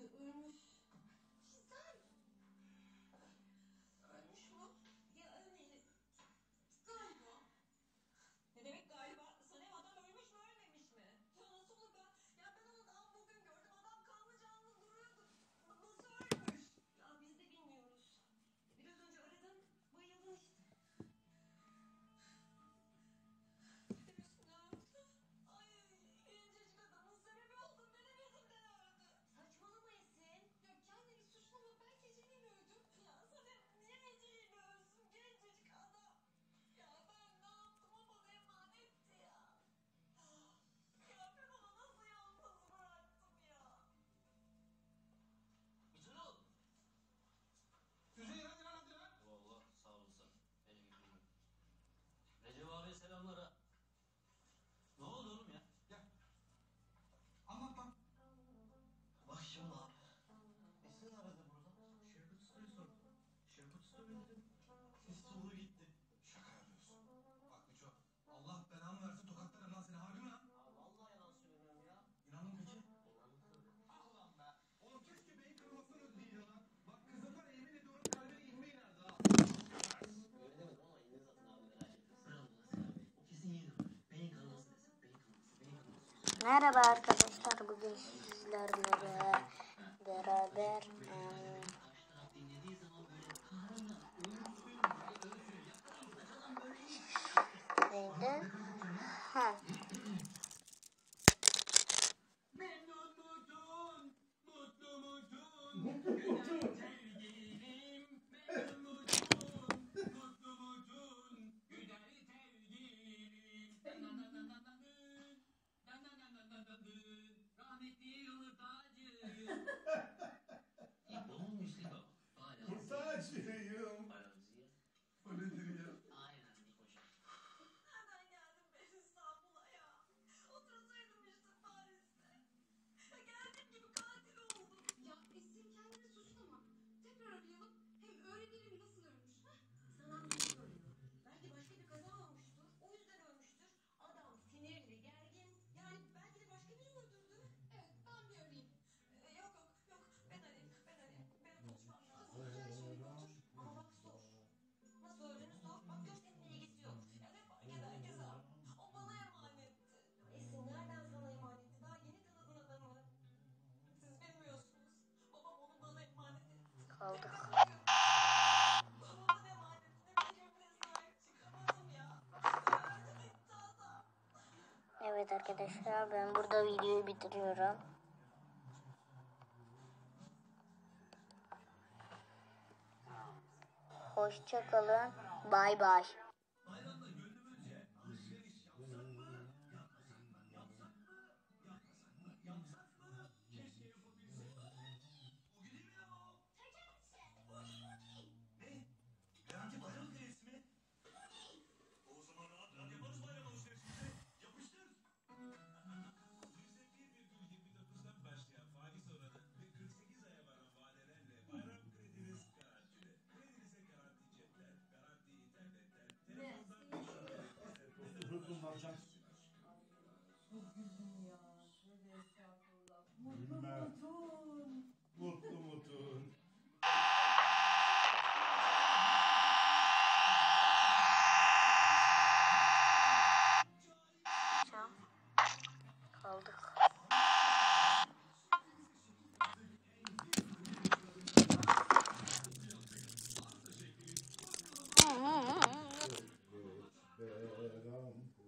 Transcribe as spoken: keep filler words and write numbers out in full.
ölmüş. Sen. Ölmüş mü? Ya ölmeyeli. Galiba. Ne demek galiba? Sanem adam ölmüş mü ölmemiş mi? Ya nasıl olur ben? Ya ben onu daha bugün gördüm. Adam kanlı canlı duruyordu. Nasıl ölmüş? Ya biz de bilmiyoruz. Biraz önce aradım. Bayıldın işte. Üstüne öldü. Ay gencecik adamın sebebi oldum. Benim yüzümden öldü. Saçmalama Esin. Ya kendini suçlama. Ben Ece'nin öldüm. Ya Sanem niye Ece'nin ölsün? Gencecik adam. Ya ben ne yaptım? O bana emanetti ya. Ya ben onu nasıl yalnız bıraktım ya? Mitulu. Üzeyir hadi lan hadi lan. Valla sağ olasın. Benim gibiyim. Recep abiye selamlar ha. Ne oldu oğlum ya? Gel. Anlat lan. Bak şimdi abi. Esin aradı burada. Şevket Usta'yı sordu. Şevket Usta dedim. Sesi doğru gitti. Şaka yapıyorsun. Bak Miço. Allah belanı versin tokatlarım lan seni. Harbi mi lan? Aa, vallahi yalan söylemiyorum ya. İnandın peki? İnandım tabii. Ah lan be. Oğlum keşke beyin kırılmasından öldüğün ya lan. Bak kızım var yemin ediyorum kalbine inme inerdi ha. Öyle demedim ama yine zaten abi merak etme. Bravo lan Sinan Bey. O kesin iyidir. Beyin kanaması desin. Beyin kanaması. Beyin kanaması. Merhaba arkadaşlar, bugün sizlerle beraber beraber eee, Karşı taraf dinlediği zaman böyle kahraman, ölümsüz, ölümsüz yakarım falan böyle neydi? Ha, Memnun musun? Mutlu musun? Güzel sevgilim. Memnun musun? Mutlu musun? Güzel sevgilim. Dan dan dan dan dan dan dın. Dan dan dan dan dan dan dın. Rahmetli yumurtacıyım. İbo mu Müslim o? Hala. Kurtacıyım. Paramızı ye. O nedir ya? Aynen Nikoş'um. Nereden geldim ben İstanbul'a ya? Otursaydım işte Paris'te. Ya geldiğim gibi katil oldum. Ya Esin kendini suçlama. Tekrar arayalım. Hem öğrenelim nasıl ölmüş. Ha? Sana bir söylüyor. Belki başka bir kaza olmuştur. O yüzden ölmüştür. Adam sinirli, gergin. Yani belki de başka biri öldürdü. Evet ben bir arayayım. Ee, yok yok yok. Ben arayayım. Ben arayayım. Benim konuşmam lazım. Gel şöyle bir otur. Ama bak sor. Nasıl öldüğünü sor. Bak gör seninle ilgisi yok. Ya ne fark eder ki sen? O bana emanetti. Esin nereden sana emanetti? Daha yeni tanıdın adamı. Siz bilmiyorsunuz. Babam onu bana emanet etti. kaldık. Babamın emanetine bir gün bile sahip çıkamadım ya. Öldü gitti adam. Evet arkadaşlar, ben burada videoyu bitiriyorum. Hoşça kalın. Bay bay. Bayramda gönlümüzce alışveriş yapsak mı? Yapmasak mı? Yapsak mı? Yapmasak mı? Yapsak mı? Keşke yapabilsek. O gün değil mi ya o? Ne? Garanti bayram kredisi mi? O zaman rahat rahat yaparız bayram alışverişimizi. Yapıştır. yüzde bir virgül yirmi dokuzdan başlayan faiz oranı ve kırk sekiz aya varan vadelerle bayram krediniz garantili. Kredinize garanti cepten, garanti internetten, telefondan Unuttum ne yapacağım? Çok güldüm ya. Tövbe estağfurullah. Mutlu mutun. Mutlu mutun. Kaldık. Selam.